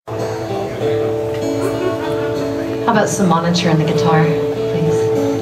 How about some monitor on the guitar, please?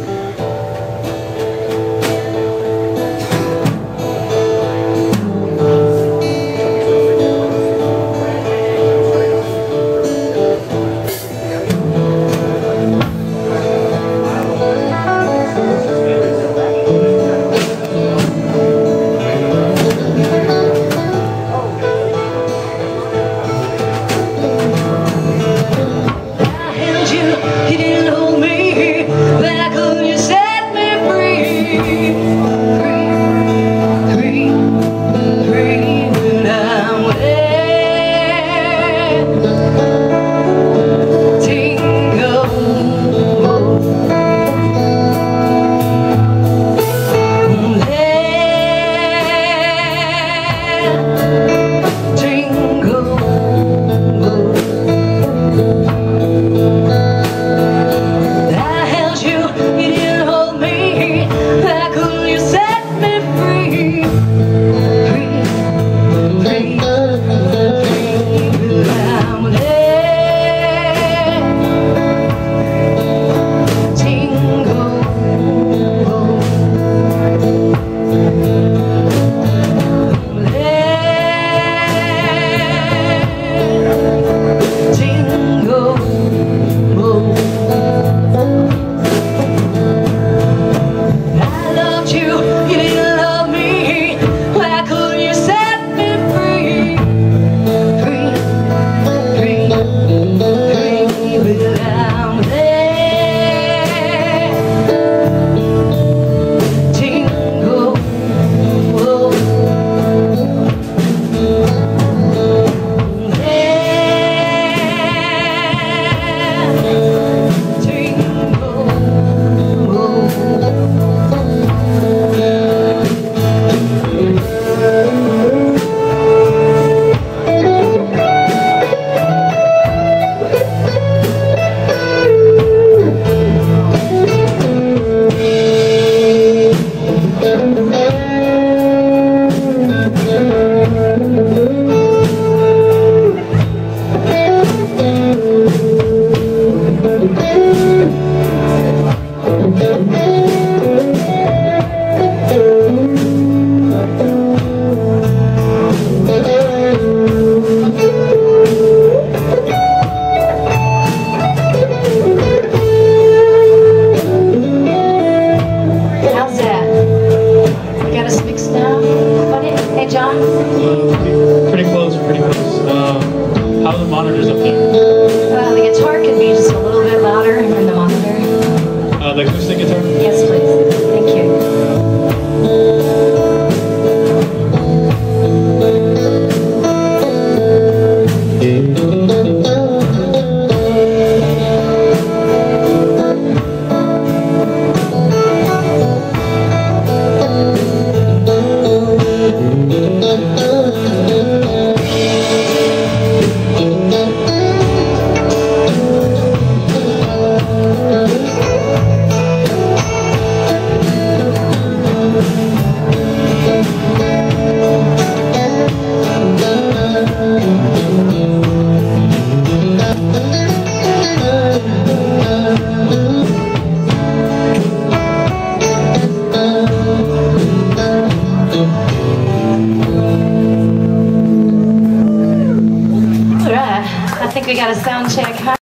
You didn't hold me back when you set me free. Free, free when I'm wet. Tingle, tingle. Pretty close, pretty close. How are the monitors up there? The guitar can be just a little bit louder than the monitor. The acoustic guitar? Yes, please. Thank you. I think we got a sound check.